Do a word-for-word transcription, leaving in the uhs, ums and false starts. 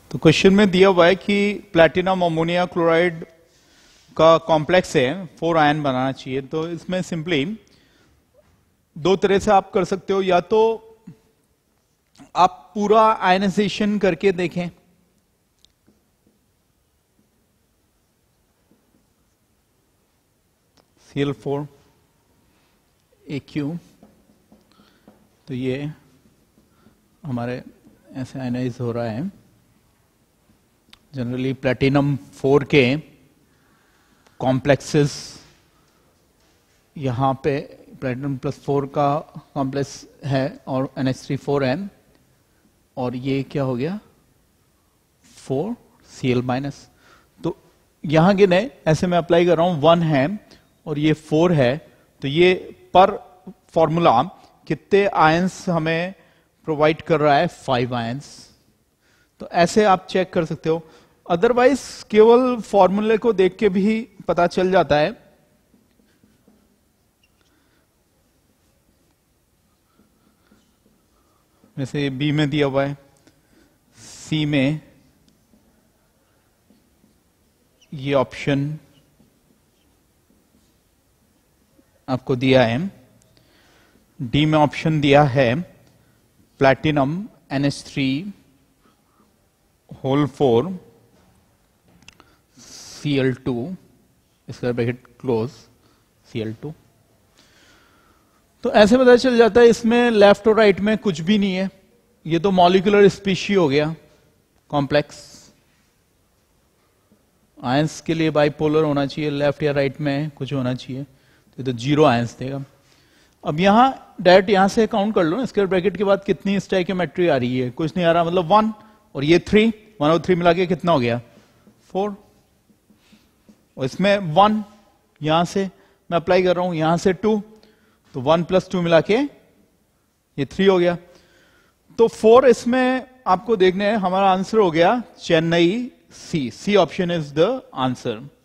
तो क्वेश्चन में दिया हुआ है कि प्लैटिनम अमोनिया क्लोराइड का कॉम्प्लेक्स है, फोर आयन बनाना चाहिए। तो इसमें सिंपली दो तरह से आप कर सकते हो, या तो आप पूरा आयनाइजेशन करके देखें, C L four A Q, तो ये हमारे ऐसे आयनाइज हो रहा है। जनरली प्लैटिनम फोर के कॉम्प्लेक्सेस यहां पे प्लैटिनम प्लस फोर का कॉम्प्लेक्स है और एन एच थ्री फोर है, और ये क्या हो गया फोर सी एल माइनस। तो यहां गिने ऐसे मैं अप्लाई कर रहा हूं, वन है और ये फोर है, तो ये पर फॉर्मूला कितने आयंस हमें प्रोवाइड कर रहा है, फाइव आयंस। तो ऐसे आप चेक कर सकते हो, अदरवाइज केवल फॉर्मूले को देख के भी पता चल जाता है। जैसे बी में दिया हुआ है, सी में ये ऑप्शन आपको दिया है, डी में ऑप्शन दिया है platinum N H three whole four C L two, इसका bracket close C L two. तो ऐसे पता चल जाता है इसमें लेफ्ट और राइट में कुछ भी नहीं है, ये तो मॉलिक्यूलर स्पीशी हो गया कॉम्प्लेक्स। आयंस के लिए बाइपोलर होना चाहिए, लेफ्ट या राइट में कुछ होना चाहिए, तो, तो जीरो आयंस देगा। अब यहां डायरेक्ट यहां से काउंट कर लो ना, स्क्वायर ब्रैकेट के बाद कितनी स्टोइकियोमेट्री आ रही है, कुछ नहीं आ रहा, मतलब वन, और ये थ्री, वन और थ्री मिला के कितना हो गया फोर, और इसमें वन यहां से मैं अप्लाई कर रहा हूं, यहां से टू, तो वन प्लस टू मिला के ये थ्री हो गया। तो फोर इसमें आपको देखने हैं, हमारा आंसर हो गया चेन्नई, C C option is the answer.